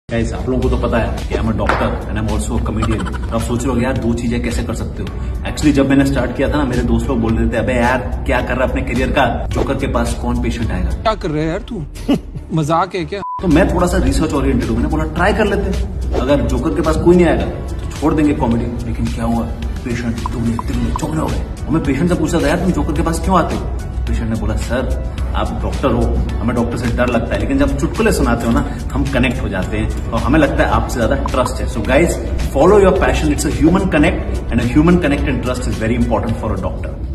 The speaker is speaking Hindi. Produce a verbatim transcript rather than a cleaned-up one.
गाइस, आप लोगों को तो पता है कि I am a doctor and I am also a comedian. आप सोच रहे हो यार दो चीजें कैसे कर सकते हो। एक्चुअली जब मैंने स्टार्ट किया था ना, मेरे दोस्त लोग बोल रहे थे अबे यार क्या कर रहा है अपने करियर का, जोकर के पास कौन पेशेंट आएगा। क्या कर रहे हैं यार तू मजाक है क्या। तो मैं थोड़ा सा रिसर्च ओरिएंटेड हूँ, मैंने बोला ट्राई कर लेते हैं, अगर जोकर के पास कोई नहीं आएगा तो छोड़ देंगे कॉमेडी। लेकिन क्या हुआ, पेशेंट दुगने तिगने चौगने हो गए। और मैं पेशेंट से पूछा था यार तुम जोकर के पास क्यों आते हो। पेशेंट ने बोला सर आप डॉक्टर हो, हमें डॉक्टर से डर लगता है, लेकिन जब चुटकुले सुनाते हो ना हम कनेक्ट हो जाते हैं और हमें लगता है आपसे ज्यादा ट्रस्ट है। So guys, follow your passion, it's a human connect and a human connect and trust is very important for a doctor.